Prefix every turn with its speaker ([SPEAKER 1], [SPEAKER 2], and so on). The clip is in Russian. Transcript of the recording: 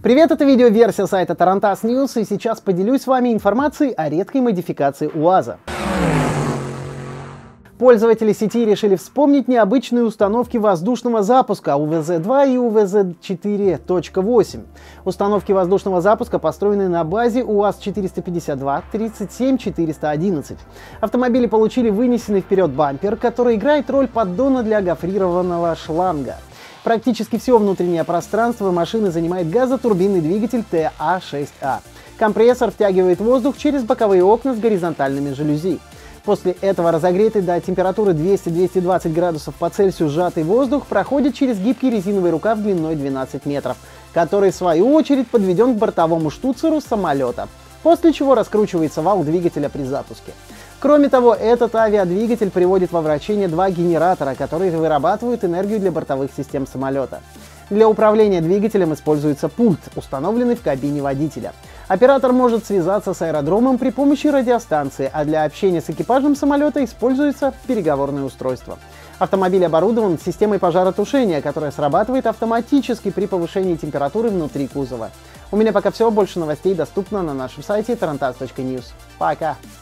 [SPEAKER 1] Привет, это видеоверсия сайта Tarantas News, и сейчас поделюсь с вами информацией о редкой модификации УАЗа. Пользователи сети решили вспомнить необычные установки воздушного запуска УВЗ-2 и УВЗ-4.8. Установки воздушного запуска построены на базе УАЗ-452-37411. Автомобили получили вынесенный вперед бампер, который играет роль поддона для гофрированного шланга. Практически все внутреннее пространство машины занимает газотурбинный двигатель TA6A. Компрессор втягивает воздух через боковые окна с горизонтальными жалюзи. После этого разогретый до температуры 200-220 градусов по Цельсию сжатый воздух проходит через гибкий резиновый рукав длиной 12 метров, который в свою очередь подведен к бортовому штуцеру самолета, после чего раскручивается вал двигателя при запуске. Кроме того, этот авиадвигатель приводит во вращение два генератора, которые вырабатывают энергию для бортовых систем самолета. Для управления двигателем используется пульт, установленный в кабине водителя. Оператор может связаться с аэродромом при помощи радиостанции, а для общения с экипажем самолета используется переговорное устройство. Автомобиль оборудован системой пожаротушения, которая срабатывает автоматически при повышении температуры внутри кузова. У меня пока все, больше новостей доступно на нашем сайте tarantas.news. Пока!